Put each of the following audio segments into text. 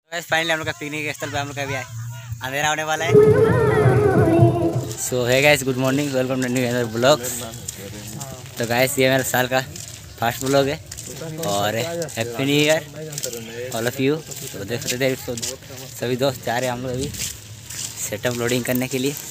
Finally हम लोग का पिकनिक स्थल पे हम लोग का भी आए, अंधेरा होने वाला है। सो है guys, good morning, welcome to new blog. तो गाइस ये मेरा साल का फर्स्ट ब्लॉग है और happy new year all of you. तो देख सकते थे सभी दोस्त जा रहे हैं हम लोग अभी सेटअप लोडिंग करने के लिए।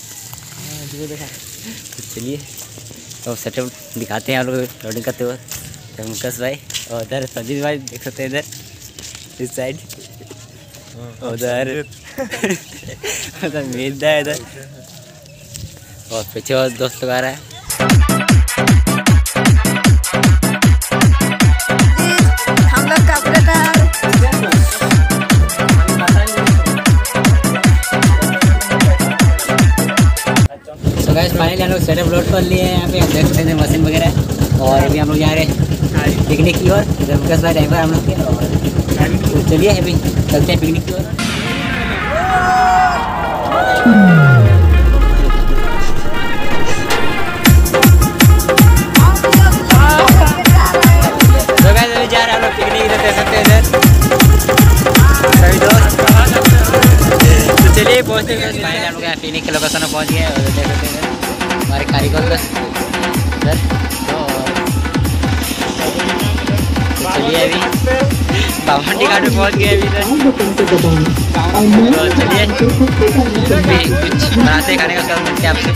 तो चलिए तो सेटअप दिखाते हैं हम लोग लोडिंग करते हुए। तो मुकेश भाई और उधर संजीत भाई देख सकते हैं, इधर इस साइड उधर उधर मीत है इधर, और पीछे और दोस्त लोग आ रहा है। हम लोग कपड़े का तो गाइस फाइनली हम लोग सेटअप लोड कर लिए हैं। यहाँ पे देख सकते हैं मशीन वगैरह, और अभी हम लोग जा रहे हैं पिकनिक की ओर। मुकेश भाई ड्राइवर हम लोग के, और तो चलिए अभी चलते हैं पिकनिक की ओर। तो गाइस अभी जा रहे हैं हम लोग पिकनिक, इधर देख सकते हैं इधर सभी दोस्त। तो चलिए पहुँचते हैं फाइनली हम लोग यहाँ पिकनिक के लोकेशन में पहुँच गए। और देख सकते हैं इधर हमारे कारीगर इधर। तो चलिए अभी बावंडी घाट में पहुँच गए अभी इधर। तो चलिए कुछ बनाते खाने का कल मिलते हैं आपसे।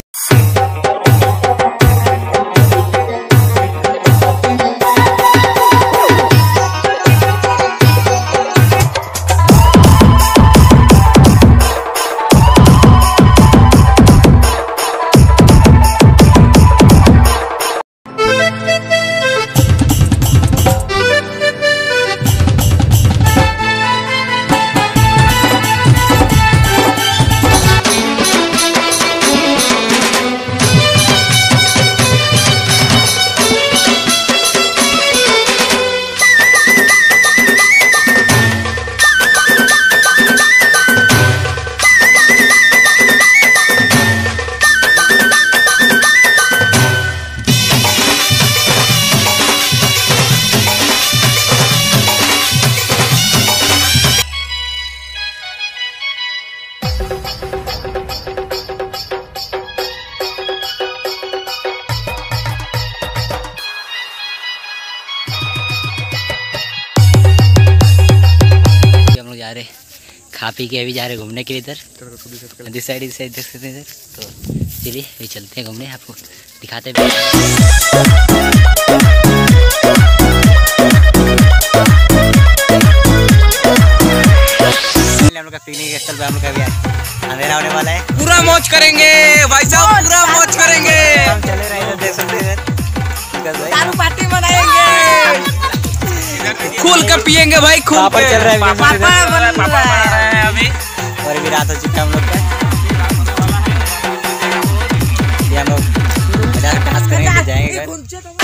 जा रहे खा पी के अभी जा रहे घूमने के लिए इधर इस साइड देख सकते हैं इधर। तो चलिए अभी चलते हैं घूमने, आपको दिखाते हैं। हम लोग का पिकनिक स्थल पे हम लोग का अभी अंधेरा होने वाला है। पूरा मौज करेंगे भाई साहब, पूरा मौज करेंगे। हम चले रहे इधर देख सकते हैं इधर दारू पार्टी मनाएंगे, खुल के पियेंगे भाई, खुल पापड़ चल रहा है अभी। और भी रात हो चुका है हम लोग का। ये हम लोग डांस करेंगे तो जाएंगे घर।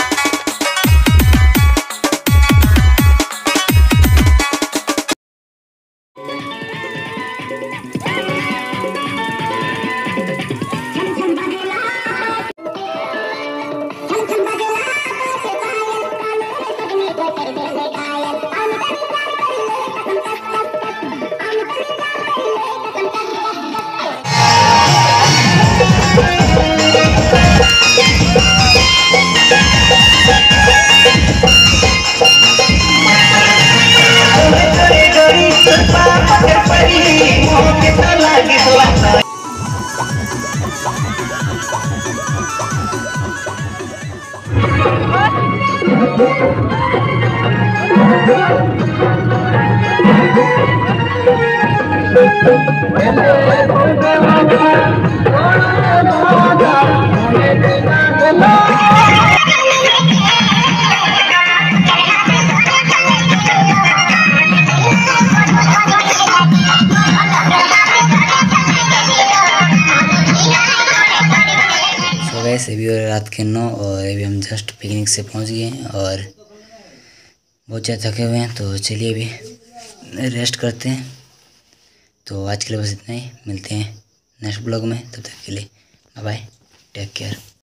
अभी रात के 9 और अभी हम जस्ट पिकनिक से पहुंच गए हैं और बहुत ज़्यादा थके हुए हैं। तो चलिए अभी रेस्ट करते हैं। तो आज के लिए बस इतना ही, मिलते हैं नेक्स्ट ब्लॉग में। तब तक के लिए बाय बाय, टेक केयर।